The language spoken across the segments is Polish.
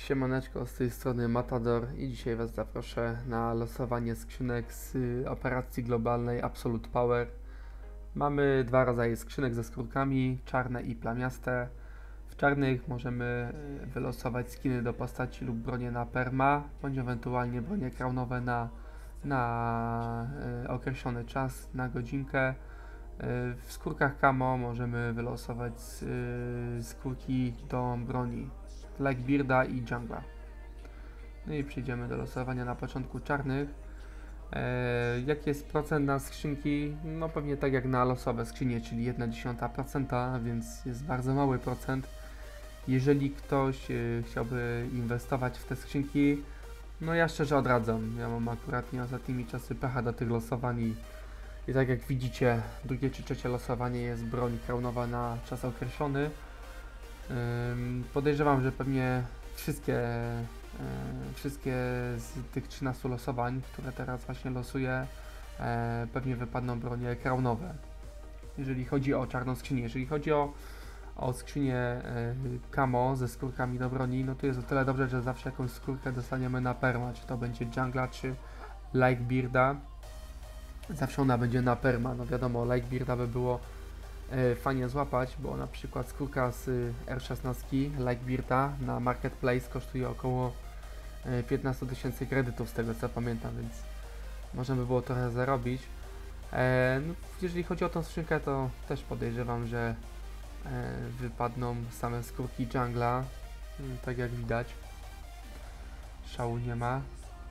Siemaneczko, z tej strony Matador i dzisiaj Was zaproszę na losowanie skrzynek z operacji globalnej Absolute Power. Mamy dwa rodzaje skrzynek ze skórkami, czarne i plamiaste. W czarnych możemy wylosować skiny do postaci lub bronie na perma, bądź ewentualnie bronie kraunowe na określony czas, na godzinkę. W skórkach camo możemy wylosować skórki do broni Blackbearda i Jungla. No i przejdziemy do losowania na początku czarnych. Jaki jest procent na skrzynki? No pewnie tak jak na losowe skrzynie, czyli 0,1%, więc jest bardzo mały procent. Jeżeli ktoś chciałby inwestować w te skrzynki, no ja szczerze odradzam. Ja mam akurat nie ostatnimi czasy pecha do tych losowań i tak jak widzicie, drugie czy trzecie losowanie jest broń kraunowa na czas określony. Podejrzewam, że pewnie wszystkie z tych 13 losowań, które teraz właśnie losuję, pewnie wypadną bronie kraunowe. Jeżeli chodzi o czarną skrzynię, jeżeli chodzi o skrzynię camo ze skórkami do broni, no to jest o tyle dobrze, że zawsze jakąś skórkę dostaniemy na perma, czy to będzie Jungla, czy Blackbearda. Zawsze ona będzie na perma, no wiadomo, Blackbearda by było fajnie złapać, bo na przykład skórka z R16 Blackbearda na Marketplace kosztuje około 15 000 kredytów z tego co pamiętam, więc można by było trochę zarobić. No, jeżeli chodzi o tą skrzynkę, to też podejrzewam, że wypadną same skórki Jungla, tak jak widać. Szału nie ma.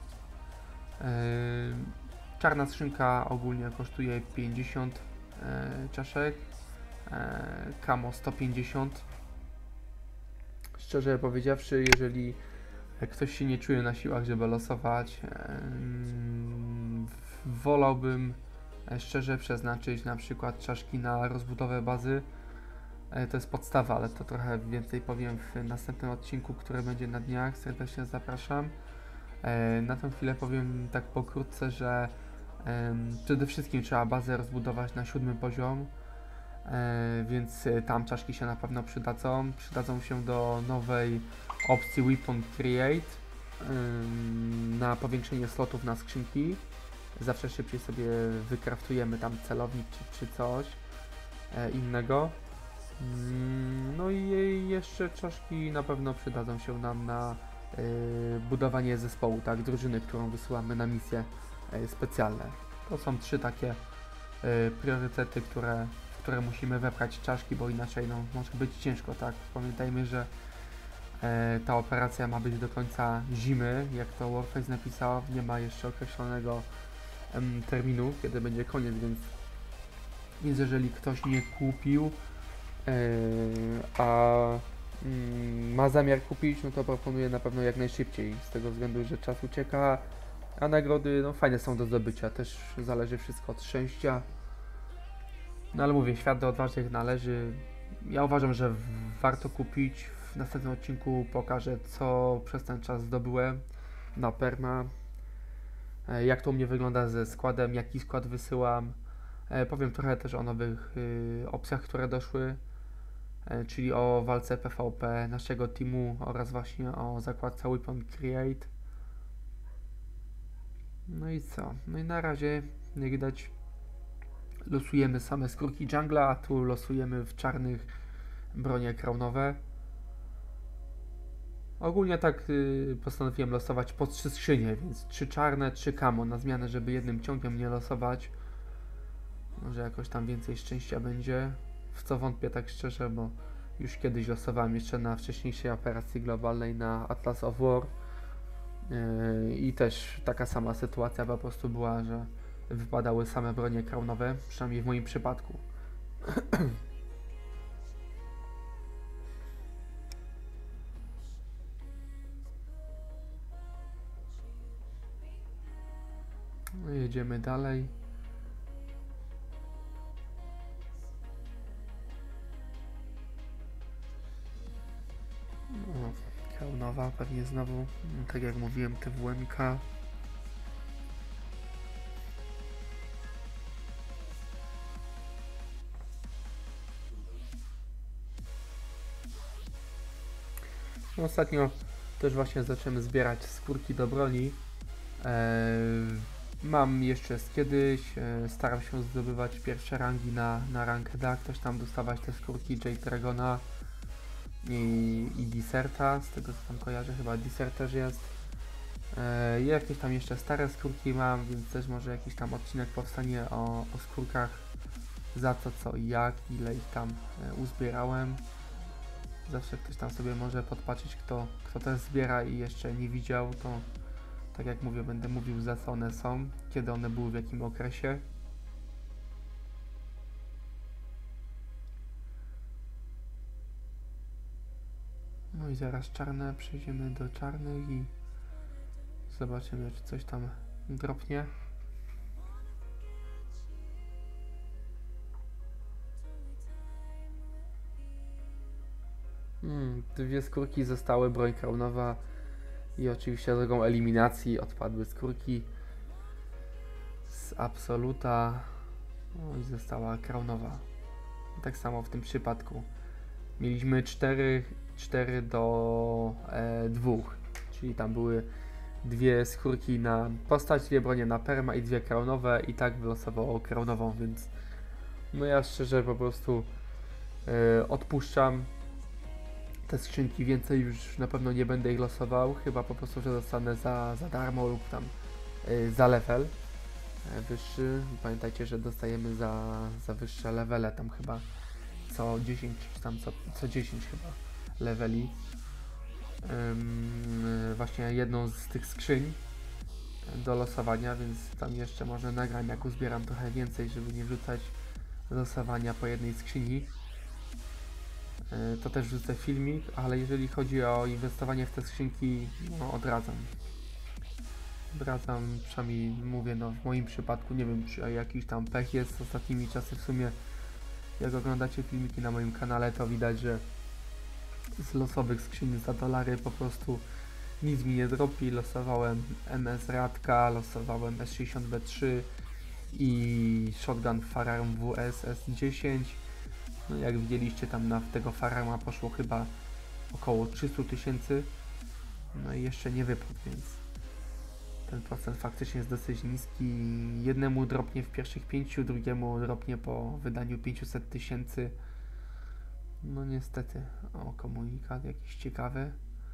Czarna skrzynka ogólnie kosztuje 50 czaszek, camo 150. Szczerze powiedziawszy, jeżeli ktoś się nie czuje na siłach, żeby losować, wolałbym szczerze przeznaczyć na przykład czaszki na rozbudowę bazy. To jest podstawa, ale to trochę więcej powiem w następnym odcinku, który będzie na dniach. Serdecznie zapraszam. Na tę chwilę powiem tak pokrótce, że przede wszystkim trzeba bazę rozbudować na 7 poziom, więc tam czaszki się na pewno przydadzą. Przydadzą się do nowej opcji Weapon Create na powiększenie slotów na skrzynki. Zawsze szybciej sobie wykraftujemy tam celownik czy coś innego. No i jeszcze czaszki na pewno przydadzą się nam na budowanie zespołu, tak, drużyny, którą wysyłamy na misje specjalne. To są trzy takie priorytety, w które musimy wepchać czaszki, bo inaczej no, może być ciężko, tak. Pamiętajmy, że ta operacja ma być do końca zimy, jak to Warface napisał, nie ma jeszcze określonego terminu, kiedy będzie koniec, więc jeżeli ktoś nie kupił, a ma zamiar kupić, no to proponuję na pewno jak najszybciej, z tego względu, że czas ucieka, a nagrody no fajne są do zdobycia, też zależy wszystko od szczęścia. No ale mówię, świat do odważnych należy. Ja uważam, że warto kupić. W następnym odcinku pokażę, co przez ten czas zdobyłem na perma, jak to u mnie wygląda ze składem, jaki skład wysyłam. Powiem trochę też o nowych opcjach, które doszły, czyli o walce PvP naszego teamu oraz właśnie o zakładce Weapon Create. No i co? No i na razie, jak widać, losujemy same skórki Jungla, a tu losujemy w czarnych bronie kraunowe. Ogólnie tak postanowiłem losować po 3 skrzynie, więc 3 czarne, 3 camo, na zmianę, żeby jednym ciągiem nie losować. Może jakoś tam więcej szczęścia będzie, w co wątpię tak szczerze, bo już kiedyś losowałem jeszcze na wcześniejszej operacji globalnej na Atlas of War i też taka sama sytuacja po prostu była, że wypadały same bronie kraunowe, przynajmniej w moim przypadku. No, jedziemy dalej. No, kraunowa pewnie znowu, tak jak mówiłem, TWM-ka. No, ostatnio Też właśnie zacząłem zbierać skórki do broni. Mam jeszcze z kiedyś, staram się zdobywać pierwsze rangi na rankedach, też tam dostawać te skórki Jade Dragona i Deserta, z tego co tam kojarzę, chyba Desert też jest. Jakieś tam jeszcze stare skórki mam, więc też może jakiś tam odcinek powstanie o skórkach, za co i jak, ile ich tam uzbierałem. Zawsze ktoś tam sobie może podpatrzeć, kto też zbiera i jeszcze nie widział, to tak jak mówię, będę mówił, za co one są, kiedy one były, w jakim okresie. No i zaraz czarne, przejdziemy do czarnych i zobaczymy, czy coś tam dropnie. Dwie skórki zostały, broń kraunowa i oczywiście drogą eliminacji odpadły skórki z Absoluta, no i została kraunowa. Tak samo w tym przypadku. Mieliśmy 4 do 2, czyli tam były dwie skórki na postać, dwie bronie na perma i dwie kraunowe i tak wylosowało kraunową, więc no ja szczerze po prostu odpuszczam te skrzynki, więcej już na pewno nie będę ich losował, chyba po prostu, że dostanę za darmo lub tam za level wyższy. Pamiętajcie, że dostajemy za wyższe levele, tam chyba co 10, czy tam co 10 chyba leveli. Właśnie jedną z tych skrzyń do losowania, więc tam jeszcze może nagram, jak uzbieram trochę więcej, żeby nie wrzucać losowania po jednej skrzyni. To też wrzucę filmik, ale jeżeli chodzi o inwestowanie w te skrzynki, no odradzam. Odradzam, przynajmniej mówię, no w moim przypadku, nie wiem, czy jakiś tam pech jest ostatnimi czasy. W sumie jak oglądacie filmiki na moim kanale, to widać, że z losowych skrzyń za dolary po prostu nic mi nie dropi. Losowałem MS Radka, losowałem S60B3 i Shotgun Firearm WS S10. No jak widzieliście, tam na tego Firearma poszło chyba około 300 000. No i jeszcze nie wypadł, więc ten procent faktycznie jest dosyć niski. Jednemu dropnie w pierwszych 5, drugiemu dropnie po wydaniu 500 000. No niestety, o, komunikat jakiś ciekawy.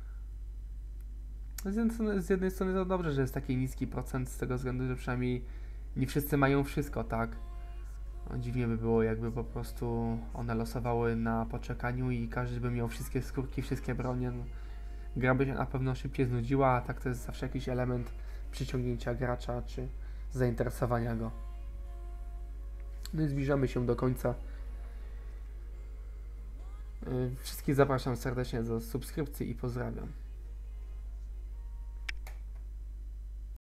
Z jednej strony to dobrze, że jest taki niski procent, z tego względu, że przynajmniej nie wszyscy mają wszystko, tak? No, dziwnie by było, jakby po prostu one losowały na poczekaniu i każdy by miał wszystkie skórki, wszystkie bronie. No, gra by się na pewno szybciej znudziła, a tak to jest zawsze jakiś element przyciągnięcia gracza czy zainteresowania go. No i zbliżamy się do końca. Wszystkich zapraszam serdecznie do subskrypcji i pozdrawiam.